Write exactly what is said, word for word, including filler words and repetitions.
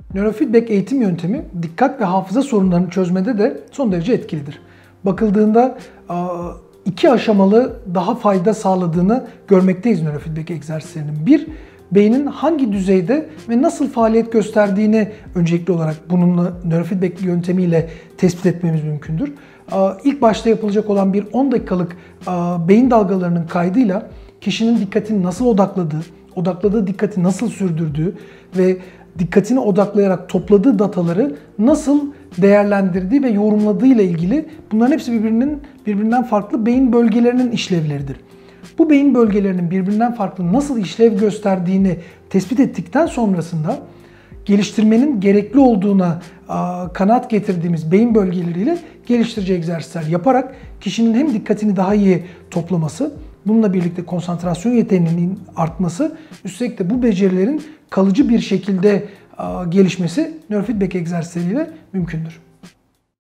Nörofeedback eğitim yöntemi dikkat ve hafıza sorunlarını çözmede de son derece etkilidir. Bakıldığında iki aşamalı daha fayda sağladığını görmekteyiz nörofeedback egzersizlerinin. Bir, beynin hangi düzeyde ve nasıl faaliyet gösterdiğini öncelikli olarak bununla nörofeedback yöntemiyle tespit etmemiz mümkündür. İlk başta yapılacak olan bir on dakikalık beyin dalgalarının kaydıyla kişinin dikkatini nasıl odakladığı, odakladığı dikkati nasıl sürdürdüğü ve dikkatini odaklayarak topladığı dataları nasıl değerlendirdiği ve yorumladığı ile ilgili bunların hepsi birbirinin birbirinden farklı beyin bölgelerinin işlevleridir. Bu beyin bölgelerinin birbirinden farklı nasıl işlev gösterdiğini tespit ettikten sonrasında geliştirmenin gerekli olduğuna kanaat getirdiğimiz beyin bölgeleriyle geliştirici egzersizler yaparak kişinin hem dikkatini daha iyi toplaması, bununla birlikte konsantrasyon yeteneğinin artması, üstelik de bu becerilerin kalıcı bir şekilde gelişmesi nörofeedback egzersizleriyle mümkündür.